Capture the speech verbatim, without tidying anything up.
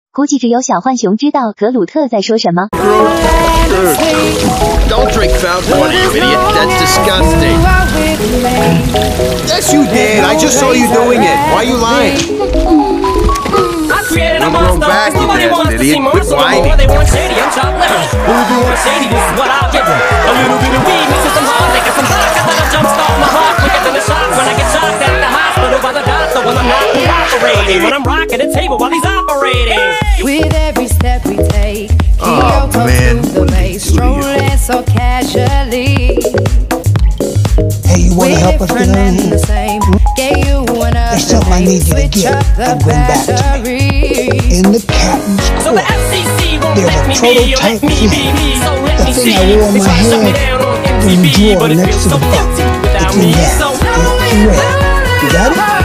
估计只有小浣熊知道格鲁特在说什么。 Don't drink fountain water, you idiot. That's disgusting. Yes, you did. I just saw you doing it. Why are you lying? Don't grow back, you damn idiot. Quit whining. They want shady, I'm chocolate. Who want shady? This is what I'll give them. A little bit of weed mixed with some hard liquor, some vodka that'll jumpstart my heart quicker than a shot when I get shocked at the hospital by the doctor when I'm not cooperating. When I'm rocking the table while he's operating. With every step we take, Oh, man. the maze, strolling so casually. Hey, you want to help us get Different out of and here? the same. Get you one of There's something I need you to switch get up the and bring back to me. battery. In the captain's So the quarters, F C C won't there's let a me be, or let prototype me be flag. me. So let The me thing see. I wear on They my try to shut me head down on in the M T V, drawer but it next feels to so the belt. empty It's without in me. there. So It's red. You got it?